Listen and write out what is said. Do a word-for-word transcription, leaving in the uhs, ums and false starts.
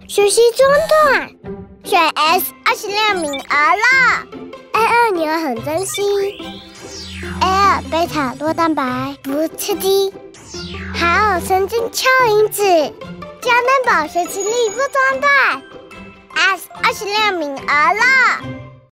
学习中断，选 S 二十六名额了。A 二牛很珍惜 ，A 二贝塔多蛋白不刺激，好神经鞘因子，胶囊宝学习力不中断。S 二十六名额了。